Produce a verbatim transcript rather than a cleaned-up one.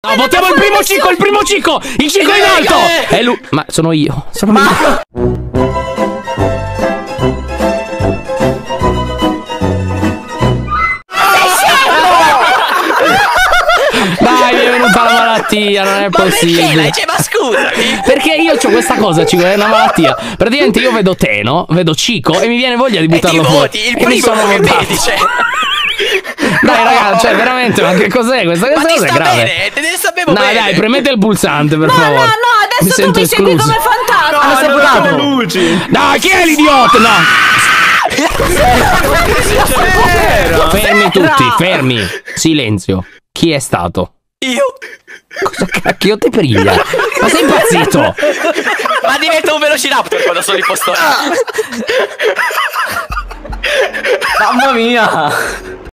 No, votiamo il primo Cico, il primo Cico! Il Cico in alto! È lui. Ma sono io. Sono Ma... io. Dai, mi è venuta la malattia, non è ma possibile. Perché? Ma scusami. Perché io ho questa cosa, Cico, è una malattia. Praticamente io vedo te, no? Vedo Cico e mi viene voglia di buttarlo e ti fuori. Voti, il e mi sono votato. Dice. Dai, no. Ragazzi, cioè, veramente, ma che cos'è questa? Questa cosa è grave. Bene, te ne sapevo no, bene. Dai, premete il pulsante, per no, favore. No, no, no, adesso mi tu mi escluso. segui come fantasma. No, sei votato luci. Dai, chi è l'idiota? No. Fermi tutti, fermi. Silenzio. Chi è stato? Io. Cosa cacchio ti priglia? Ma sei impazzito? Ma diventa un velociraptor quando sono impostore. Mamma mia.